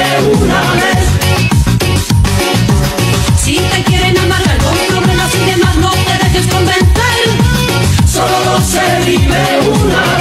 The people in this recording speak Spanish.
una vez. Si te quieren amargar con problemas y demás, no te dejes convencer. Solo se vive una vez.